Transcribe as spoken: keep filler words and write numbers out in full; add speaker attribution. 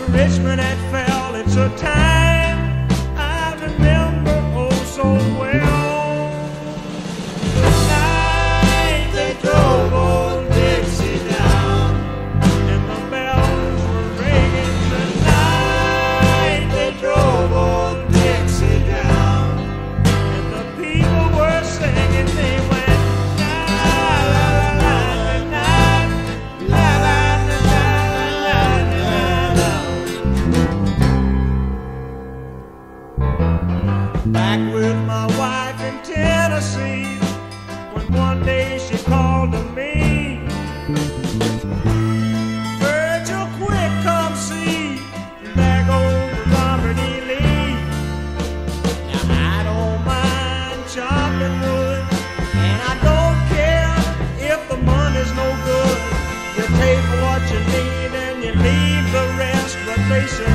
Speaker 1: when Richmond had fell. It's a time I remember oh so well. The night they drove old Dixie down, and the bells were ringing. The night they drove old Dixie down, and the people were singing. They went la la la la la la la la la la. Back with my wife in Tennessee, when one day she called to me, Virgil, quick, come see, there goes Robert E. Lee. Now I don't mind chopping wood, and I don't care if the money's no good. You pay for what you need and you leave the rest, but they say